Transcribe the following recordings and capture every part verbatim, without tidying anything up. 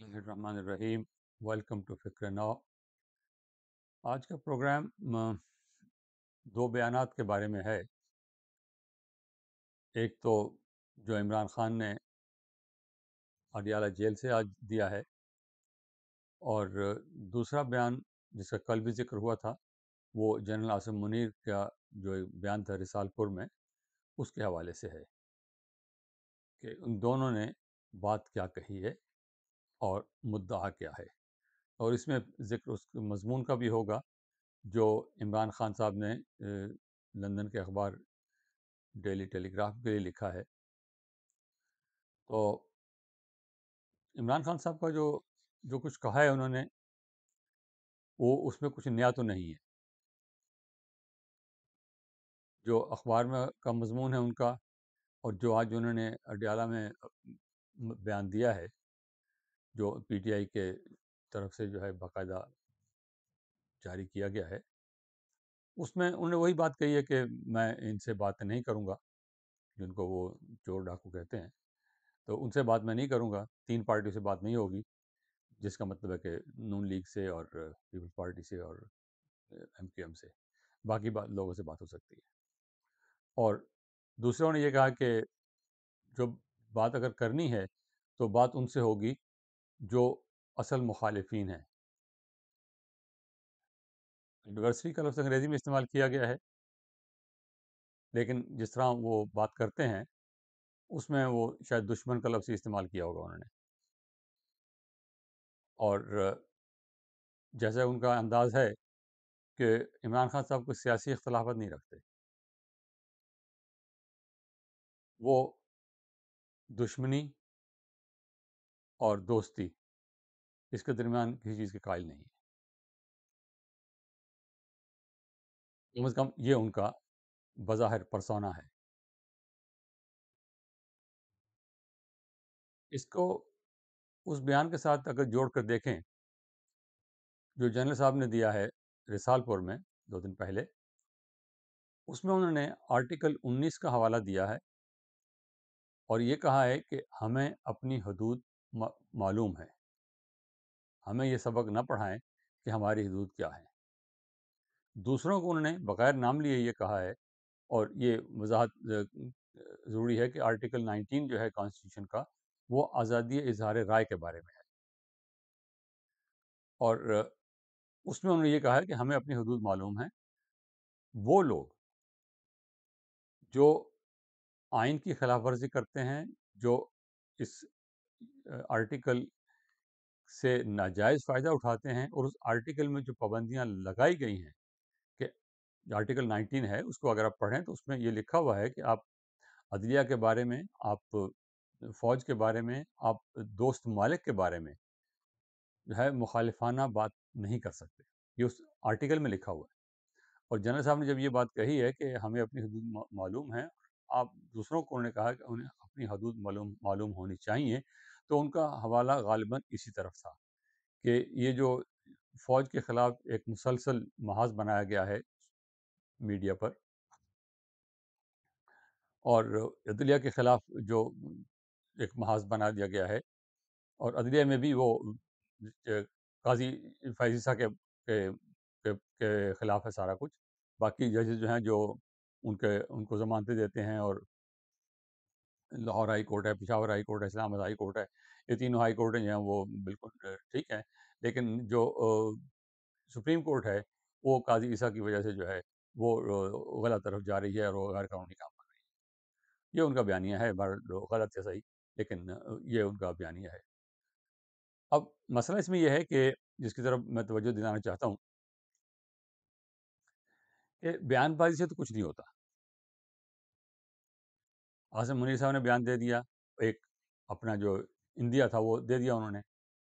اللہ الرحمن الرحیم، welcome to فکر نو۔ آج کا پروگرام م، دو بیانات کے بارے میں ہے۔ ایک تو جو عمران خان نے اڈیالہ جیل سے آج دیا ہے، اور دوسرا بیان جس کا کل بھی ذکر ہوا تھا وہ جنرل عاصم منیر کا جو ایک بیان تھا رسال پور میں، اس کے حوالے سے ہے کہ ان دونوں نے بات کیا کہی ہے اور مدعا کیا ہے، اور اس میں ذکر اس مضمون کا بھی ہوگا جو عمران خان صاحب نے اے، لندن کے اخبار ڈیلی ٹیلی گراف کے لیے لکھا ہے۔ تو عمران خان صاحب کا جو جو کچھ کہا ہے انہوں نے، وہ اس میں کچھ نیا تو نہیں ہے۔ جو اخبار میں کا مضمون ہے ان کا، اور جو آج انہوں نے اڈیالہ میں بیان دیا ہے جو پی ٹی آئی کے طرف سے جو ہے باقاعدہ جاری کیا گیا ہے، اس میں انہوں نے وہی بات کہی ہے کہ میں ان سے بات نہیں کروں گا، جن کو وہ چور ڈاکو کہتے ہیں، تو ان سے بات میں نہیں کروں گا، تین پارٹیوں سے بات نہیں ہوگی، جس کا مطلب ہے کہ نون لیگ سے اور پیپلز پارٹی سے اور ایم کیو ایم سے، باقی بات لوگوں سے بات ہو سکتی ہے۔ اور دوسروں نے یہ کہا کہ جو بات اگر کرنی ہے تو بات ان سے ہوگی جو اصل مخالفین ہیں۔ ایڈورسری کا لفظ انگریزی میں استعمال کیا گیا ہے، لیکن جس طرح وہ بات کرتے ہیں اس میں وہ شاید دشمن کا لفظ ہی استعمال کیا ہوگا انہوں نے۔ اور جیسا ان کا انداز ہے کہ عمران خان صاحب کوئی سیاسی اختلافات نہیں رکھتے، وہ دشمنی اور دوستی اس کے درمیان کسی چیز کے قائل نہیں ہے، کم از کم یہ ان کا بظاہر پرسونا ہے۔ اس کو اس بیان کے ساتھ اگر جوڑ کر دیکھیں جو جنرل صاحب نے دیا ہے رسال پور میں دو دن پہلے، اس میں انہوں نے آرٹیکل انیس کا حوالہ دیا ہے اور یہ کہا ہے کہ ہمیں اپنی حدود ما- معلوم ہے، ہمیں یہ سبق نہ پڑھائیں کہ ہماری حدود کیا ہے۔ دوسروں کو انہوں نے بغیر نام لیے یہ کہا ہے، اور یہ وضاحت اہ، ضروری ہے کہ آرٹیکل نائنٹین جو ہے کانسٹیٹیوشن کا، وہ آزادی اظہار رائے کے بارے میں ہے، اور اہ، اس میں انہوں نے یہ کہا ہے کہ ہمیں اپنی حدود معلوم ہیں۔ وہ لوگ جو آئین کی خلاف ورزی کرتے ہیں، جو اس آرٹیکل سے ناجائز فائدہ اٹھاتے ہیں، اور اس آرٹیکل میں جو پابندیاں لگائی گئی ہیں کہ آرٹیکل نائنٹین ہے، اس کو اگر آپ پڑھیں تو اس میں یہ لکھا ہوا ہے کہ آپ عدلیہ کے بارے میں، آپ فوج کے بارے میں، آپ دوست ممالک کے بارے میں جو ہے مخالفانہ بات نہیں کر سکتے، یہ اس آرٹیکل میں لکھا ہوا ہے۔ اور جنرل صاحب نے جب یہ بات کہی ہے کہ ہمیں اپنی حدود ما- معلوم ہے، آپ دوسروں کو انہوں نے کہا کہ انہیں اپنی حدود معلوم معلوم ہونی چاہیے، تو ان کا حوالہ غالباً اسی طرف تھا کہ یہ جو فوج کے خلاف ایک مسلسل محاذ بنایا گیا ہے میڈیا پر، اور عدلیہ کے خلاف جو ایک محاذ بنا دیا گیا ہے، اور عدلیہ میں بھی وہ اہ، قاضی فائزیسا کے کے کے کے خلاف ہے سارا کچھ، باقی ججز جو ہیں جو ان کے ان کو ضمانتیں دیتے ہیں، اور لاہور ہائی کورٹ ہے، پشاور ہائی کورٹ ہے، اسلام آباد ہائی کورٹ ہے، یہ تینوں ہائی کورٹیں جو ہیں وہ بالکل ٹھیک ہیں، لیکن جو سپریم کورٹ ہے وہ قاضی عیسیٰ کی وجہ سے جو ہے وہ غلط طرف جا رہی ہے اور وہ غیر قانونی کام کر رہی ہے۔ یہ ان کا بیانیہ ہے، بہر غلط یا صحیح، لیکن یہ ان کا بیانیہ ہے۔ اب مسئلہ اس میں یہ ہے کہ جس کی طرف میں توجہ دلانا چاہتا ہوں کہ بیان بازی سے تو کچھ نہیں ہوتا۔ عاصم منیر صاحب نے بیان دے دیا، ایک اپنا جو انڈیا تھا وہ دے دیا انہوں نے،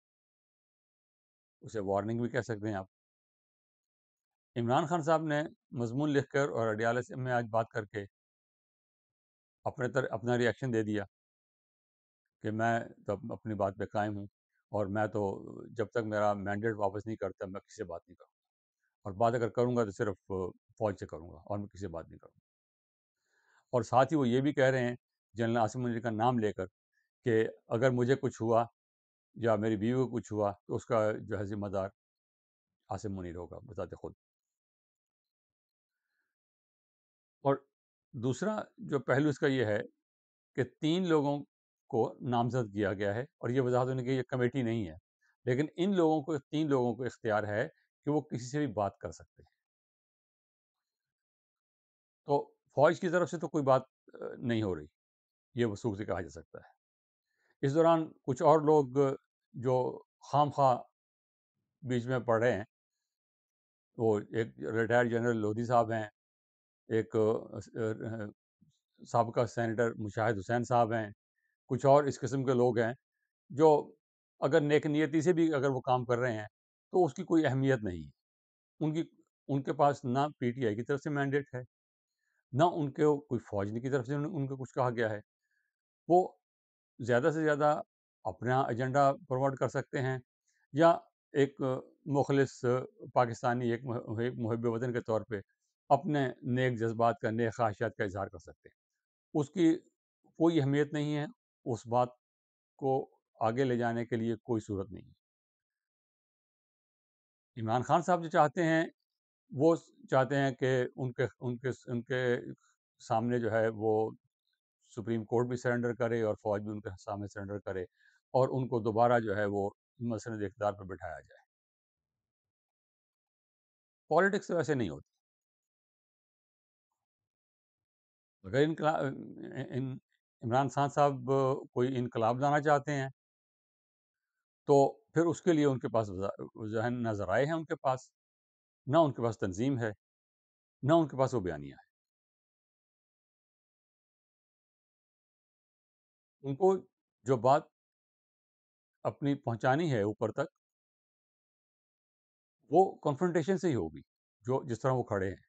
اسے وارننگ بھی کہہ سکتے ہیں آپ۔ عمران خان صاحب نے مضمون لکھ کر اور اڈیالہ سے میں آج بات کر کے اپنے طرح اپنا ریئیکشن دے دیا کہ میں تو اپنی بات پہ قائم ہوں، اور میں تو جب تک میرا مینڈیٹ واپس نہیں کرتا میں کسی سے بات نہیں کروں گا، اور بات اگر کروں گا تو صرف فوج سے کروں گا، اور میں کسی سے بات نہیں کروں گا۔ اور ساتھ ہی وہ یہ بھی کہہ رہے ہیں جنرل عاصم منیر کا نام لے کر کہ اگر مجھے کچھ ہوا یا میری بیوی کو کچھ ہوا تو اس کا جو ہے ذمہ دار عاصم منیر ہوگا بذات خود۔ اور دوسرا جو پہلو اس کا یہ ہے کہ تین لوگوں کو نامزد کیا گیا ہے، اور یہ وضاحت ہونے کی یہ کمیٹی نہیں ہے، لیکن ان لوگوں کو تین لوگوں کو اختیار ہے کہ وہ کسی سے بھی بات کر سکتے ہیں۔ تو فوج کی طرف سے تو کوئی بات نہیں ہو رہی، یہ وثوق سے کہا جا سکتا ہے۔ اس دوران کچھ اور لوگ جو خام خواہ بیچ میں پڑ رہے ہیں، وہ ایک ریٹائرڈ جنرل لودھی صاحب ہیں، ایک سابقہ سینیٹر مشاہد حسین صاحب ہیں، کچھ اور اس قسم کے لوگ ہیں جو اگر نیک نیتی سے بھی اگر وہ کام کر رہے ہیں تو اس کی کوئی اہمیت نہیں ہے۔ ان کی ان کے پاس نہ پی ٹی آئی کی طرف سے مینڈیٹ ہے، نہ ان کے کوئی فوج کی طرف سے ان کو کچھ کہا گیا ہے۔ وہ زیادہ سے زیادہ اپنا ایجنڈا پروموٹ کر سکتے ہیں، یا ایک مخلص پاکستانی، ایک محب وطن کے طور پہ اپنے نیک جذبات کا، نیک خواہشات کا اظہار کر سکتے ہیں۔ اس کی کوئی اہمیت نہیں ہے، اس بات کو آگے لے جانے کے لیے کوئی صورت نہیں ہے۔ عمران خان صاحب جو چاہتے ہیں، وہ چاہتے ہیں کہ ان کے ان کے ان کے سامنے جو ہے وہ سپریم کورٹ بھی سرنڈر کرے اور فوج بھی ان کے سامنے سرنڈر کرے، اور ان کو دوبارہ جو ہے وہ مسند اقتدار پر بٹھایا جائے۔ پالیٹکس ویسے نہیں ہوتی۔ اگر انقلاب عمران خان صاحب کوئی انقلاب لانا چاہتے ہیں تو پھر اس کے لیے ان کے پاس ذہن نہ ذرائع ہیں، ان کے پاس نہ ان کے پاس تنظیم ہے، نہ ان کے پاس وہ بیانیہ ہے۔ ان کو جو بات اپنی پہنچانی ہے اوپر تک، وہ کنفرنٹیشن سے ہی ہوگی، جو جس طرح وہ کھڑے ہیں۔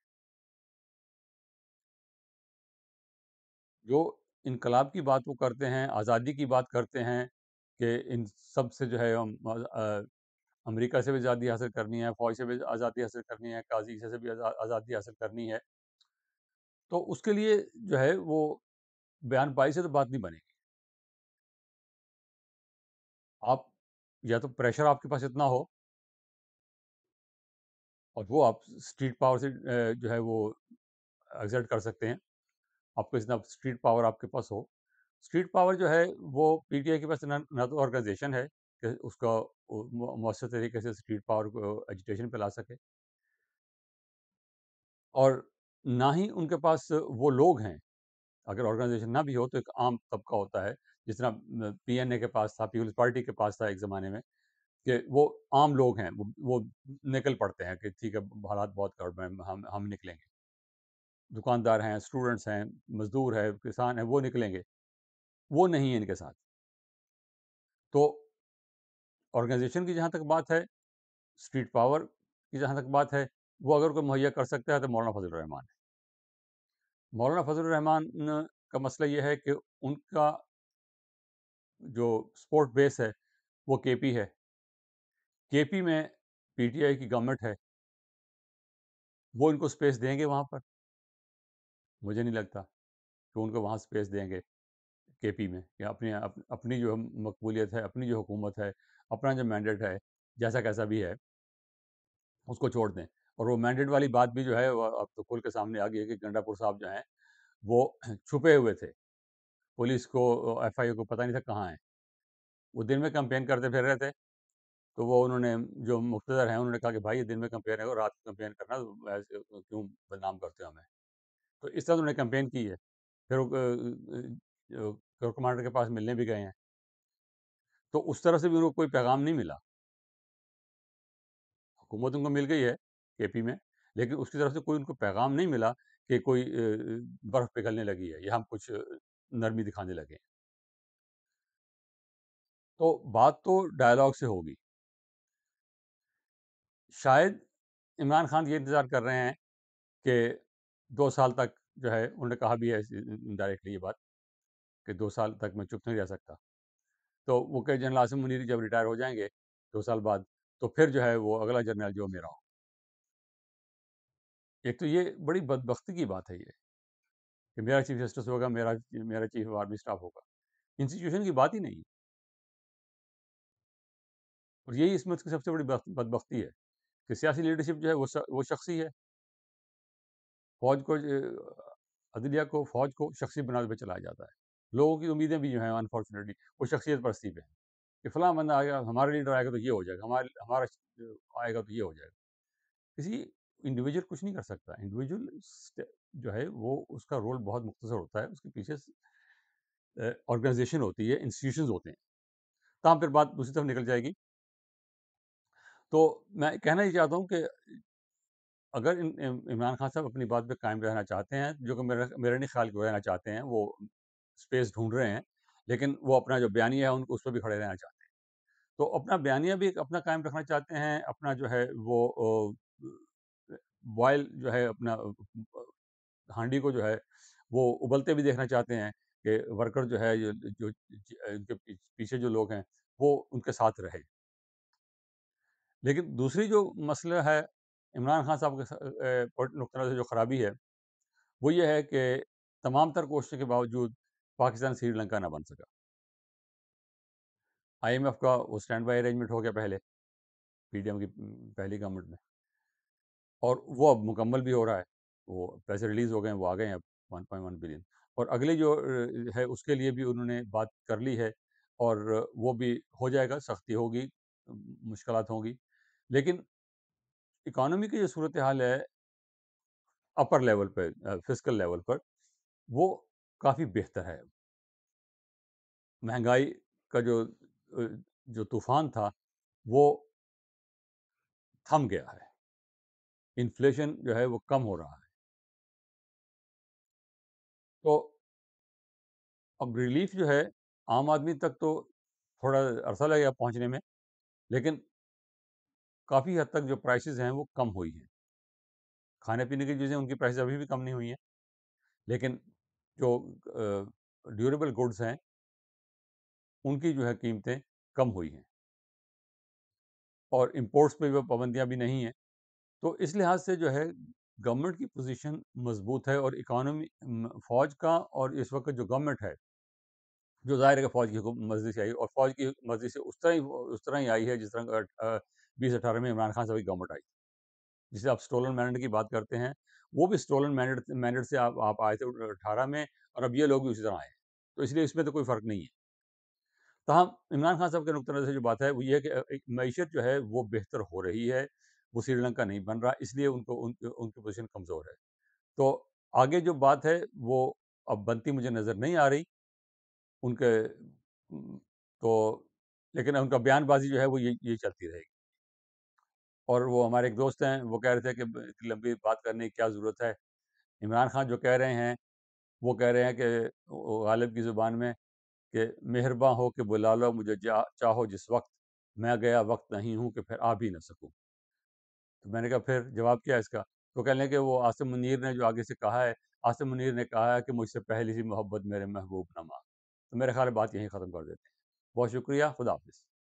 جو انقلاب کی بات وہ کرتے ہیں، آزادی کی بات کرتے ہیں کہ ان سب سے جو ہے امریکہ سے بھی آزادی حاصل کرنی ہے، فوج سے بھی آزادی حاصل کرنی ہے، قاضی سے بھی آزادی حاصل کرنی ہے، تو اس کے لیے جو ہے وہ بیان بائی سے تو بات نہیں بنے گی۔ آپ یا تو پریشر آپ کے پاس اتنا ہو، اور وہ آپ اسٹریٹ پاور سے جو ہے وہ ایگزرٹ کر سکتے ہیں۔ آپ کو اتنا اسٹریٹ پاور آپ کے پاس ہو۔ اسٹریٹ پاور جو ہے وہ پی ٹی آئی کے پاس نہ تو آرگنائزیشن ہے کہ اس کا مؤثر طریقے سے اسٹریٹ پاور کو ایجیٹیشن پہ لا سکے، اور نہ ہی ان کے پاس وہ لوگ ہیں۔ اگر آرگنائزیشن نہ بھی ہو تو ایک عام طبقہ ہوتا ہے، جس طرح پی این اے کے پاس تھا، پیپلز پارٹی کے پاس تھا ایک زمانے میں، کہ وہ عام لوگ ہیں، وہ نکل پڑتے ہیں کہ ٹھیک ہے حالات بہت گڑبڑ ہیں، ہم ہم نکلیں گے۔ دکاندار ہیں، اسٹوڈنٹس ہیں، مزدور ہیں، کسان ہیں، وہ نکلیں گے۔ وہ نہیں ہے ان کے ساتھ۔ تو آرگنائزیشن کی جہاں تک بات ہے، اسٹریٹ پاور کی جہاں تک بات ہے، وہ اگر کوئی مہیا کر سکتا ہے تو مولانا فضل الرحمان ہے۔ مولانا فضل الرحمان کا مسئلہ یہ ہے کہ ان کا جو سپورٹ بیس ہے وہ کے پی ہے۔ کے پی میں پی ٹی آئی کی گورنمنٹ ہے، وہ ان کو سپیس دیں گے وہاں پر؟ مجھے نہیں لگتا کہ ان کو وہاں سپیس دیں گے کے پی میں، کہ اپنی اپنی جو مقبولیت ہے، اپنی جو حکومت ہے، اپنا جو مینڈیٹ ہے، جیسا کیسا بھی ہے، اس کو چھوڑ دیں۔ اور وہ مینڈیٹ والی بات بھی جو ہے اب تو کھل کے سامنے آ گئی ہے کہ گنڈا پور صاحب جو ہیں وہ چھپے ہوئے تھے، پولیس کو، ایف آئی اے کو پتہ نہیں تھا کہاں ہیں۔ وہ دن میں کمپین کرتے پھر رہے تھے، تو وہ انہوں نے جو مقتدر ہیں انہوں نے کہا کہ بھائی یہ دن میں کمپین ہے اور رات کو کمپین کرنا، ایسے کیوں بدنام کرتے ہو ہمیں؟ تو اس طرح انہوں نے کمپین کی ہے۔ پھر کمانڈر کے پاس ملنے بھی گئے ہیں، تو اس طرح سے بھی ان کو کوئی پیغام نہیں ملا۔ حکومت ان کو مل گئی ہے کے پی میں، لیکن اس کی طرف سے کوئی ان کو پیغام نہیں ملا کہ کوئی برف پگھلنے لگی ہے یا ہم کچھ نرمی دکھانے لگے ہیں۔ تو بات تو ڈائلاگ سے ہوگی۔ شاید عمران خان یہ انتظار کر رہے ہیں کہ دو سال تک جو ہے، انہوں نے کہا بھی ہے انڈائریکٹلی یہ بات کہ دو سال تک میں چپ نہیں رہ سکتا، تو وہ کہ جنرل عاصم منیر جب ریٹائر ہو جائیں گے دو سال بعد، تو پھر جو ہے وہ اگلا جنرل جو میرا ہو۔ ایک تو یہ بڑی بدبختی کی بات ہے یہ کہ میرا چیف جسٹس ہوگا، میرا میرا چیف آف آرمی اسٹاف ہوگا، انسٹیٹیوشن کی بات ہی نہیں ہے۔ اور یہی اس میں اس کی سب سے بڑی بخت- بدبختی ہے کہ سیاسی لیڈرشپ جو ہے وہ ش- وہ شخصی ہے. فوج کو جو- عدلیہ کو، فوج کو شخصی بنیاد پہ چلایا جاتا ہے. لوگوں کی امیدیں بھی جو ہیں انفارچونیٹلی وہ شخصیت پرستی پہ ہیں کہ فلاں بندہ آئے گا، ہمارا لیڈر آئے گا تو یہ ہو جائے گا، ہمارا ہمارا آئے گا تو یہ ہو جائے گا. کسی انڈیویجول کچھ نہیں کر سکتا. انڈیویجول جو ہے وہ اس کا رول بہت مختصر ہوتا ہے، اس کے پیچھے آرگنائزیشن ہوتی ہے، انسٹیٹیوشنز ہوتے ہیں. تاہم پھر بات دوسری طرف نکل جائے گی. تو میں کہنا یہ چاہتا ہوں کہ اگر ان- ام- عمران خان صاحب اپنی بات پہ قائم رہنا چاہتے ہیں، جو کہ میرا میرا نہیں خیال کہ وہ رہنا چاہتے ہیں، وہ اسپیس ڈھونڈ رہے ہیں، لیکن وہ اپنا جو بیانیہ ہے ان کو اس پہ بھی کھڑے رہنا چاہتے ہیں. تو اپنا بیانیہ بھی ایک اپنا قائم رکھنا چاہتے ہیں، اپنا جو ہے وہ بوائل جو ہے اپنا ہانڈی کو جو ہے وہ ابلتے بھی دیکھنا چاہتے ہیں کہ ورکر جو ہے جو جو ان کے پیچھے جو لوگ ہیں وہ ان کے ساتھ رہے. لیکن دوسری جو مسئلہ ہے عمران خان صاحب کے نقطہ نظر سے جو خرابی ہے وہ یہ ہے کہ تمام تر کوششوں کے باوجود پاکستان سری لنکا نہ بن سکا. آئی ایم ایف کا وہ اسٹینڈ بائی ارینجمنٹ ہو گیا پہلے پی ڈی ایم کی پہلی گورنمنٹ میں، اور وہ اب مکمل بھی ہو رہا ہے. وہ پیسے ریلیز ہو گئے ہیں، وہ آ گئے ہیں اب ون پوائنٹ ون بلین. اور اگلی جو ہے اس کے لیے بھی انہوں نے بات کر لی ہے، اور وہ بھی ہو جائے گا. سختی ہوگی، مشکلات ہوں گی، لیکن اکانومی کی جو صورتحال ہے اپر لیول پہ، فزیکل لیول پر، وہ کافی بہتر ہے. مہنگائی کا جو جو طوفان تھا وہ تھم گیا ہے. انفلیشن جو ہے وہ کم ہو رہا ہے. تو اب ریلیف جو ہے عام آدمی تک تو تھوڑا عرصہ لگے گا پہنچنے میں، لیکن کافی حد تک جو پرائسز ہیں وہ کم ہوئی ہیں. کھانے پینے کی چیزیں ان کی پرائسز ابھی بھی کم نہیں ہوئی ہیں، لیکن جو ڈیوریبل گڈس ہیں ان کی جو ہے قیمتیں کم ہوئی ہیں، اور امپورٹس پہ وہ پابندیاں بھی نہیں ہیں. تو اس لحاظ سے جو ہے گورنمنٹ کی پوزیشن مضبوط ہے، اور اکانومی فوج کا، اور اس وقت جو گورنمنٹ ہے جو ظاہر ہے کہ فوج کی مرضی سے آئی، اور فوج کی مرضی سے اس طرح ہی اس طرح ہی آئی ہے جس طرح بیس اٹھارہ میں عمران خان صاحب کی گورنمنٹ آئی. جسے آپ اسٹولن مینڈیٹ کی بات کرتے ہیں، وہ بھی اسٹولن مینڈیٹ مینڈیٹ سے آپ آپ آئے تھے اٹھارہ میں، اور اب یہ لوگ بھی اسی طرح آئے ہیں. تو اس لیے اس میں تو کوئی فرق نہیں ہے. تاہم عمران خان صاحب کے نقطہ نظر سے جو بات ہے وہ یہ ہے کہ معیشت جو ہے وہ بہتر ہو رہی ہے، وہ سری لنکا نہیں بن رہا، اس لیے ان کو ان ان کی پوزیشن کمزور ہے. تو آگے جو بات ہے وہ اب بنتی مجھے نظر نہیں آ رہی ان کے، تو لیکن ان کا بیان بازی جو ہے وہ یہ یہ چلتی رہے گی. اور وہ ہمارے ایک دوست ہیں، وہ کہہ رہے تھے کہ اتنی لمبی بات کرنے کی کیا ضرورت ہے. عمران خان جو کہہ رہے ہیں وہ کہہ رہے ہیں کہ غالب کی زبان میں کہ مہرباں ہو کہ بلا لو مجھے چاہو جس وقت، میں گیا وقت نہیں ہوں کہ پھر آ بھی نہ سکوں. تو میں نے کہا پھر جواب کیا اس کا؟ تو کہنے کہ وہ عاصم منیر نے جو آگے سے کہا ہے، عاصم منیر نے کہا ہے کہ مجھ سے پہلی سی محبت میرے محبوب نہ مانگ. تو میرے خیال میں بات یہیں ختم کر دیتے ہیں. بہت شکریہ، خدا حافظ.